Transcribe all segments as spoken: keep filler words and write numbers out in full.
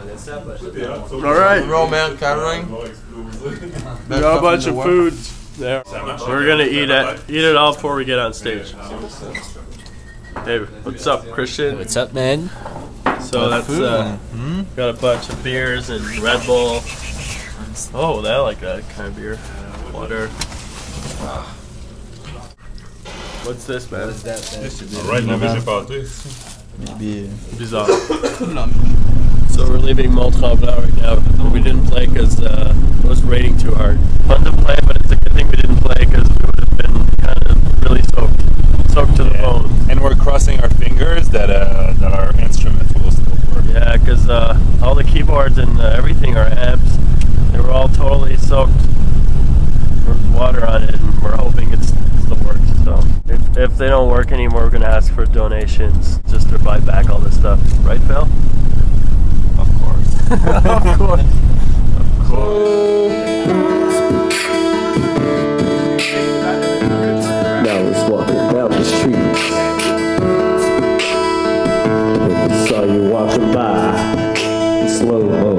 Alright. Roll man catering. We got a bunch of food there. We're gonna eat it eat it all before we get on stage. Hey, what's up, Christian? What's up, man? So that's uh, hmm? got a bunch of beers and Red Bull. Oh, I like that kind of beer. Water. What's this, man? What's that, man? Alright, no vision about this. Maybe. Bizarre. So we're leaving Moldchavla right now. We didn't play because uh, it was raining too hard. Fun to play, but it's a good thing we didn't play because we would have been kind of really soaked, soaked to the Yeah. bone. And we're crossing our fingers that uh, that our instruments will still work. Yeah, because uh, all the keyboards and uh, everything, our amps, they were all totally soaked. There was water on it, and we're hoping it still works. So if, if they don't work anymore, we're going to ask for donations just to buy back all this stuff. Right, Phil? Of course. Of course. Of course. Now let's walk down the street. If I saw you walking by in slow-mo.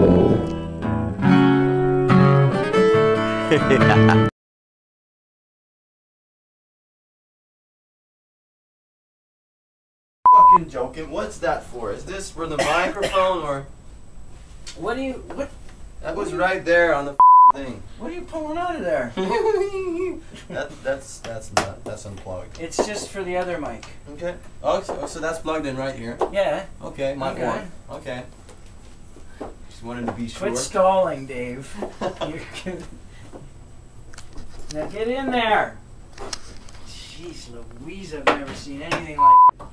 Fucking joking. What's that for? Is this for the microphone or? What do you what? That was right there on the thing. What are you pulling out of there? that, that's that's not that's unplugged. It's just for the other mic. Okay. Oh, so, so that's plugged in right here. Yeah. Okay, mic Okay. one. Okay. Just wanted to be sure. Quit stalling, Dave. You're good. Now get in there. Jeez Louise, I've never seen anything like.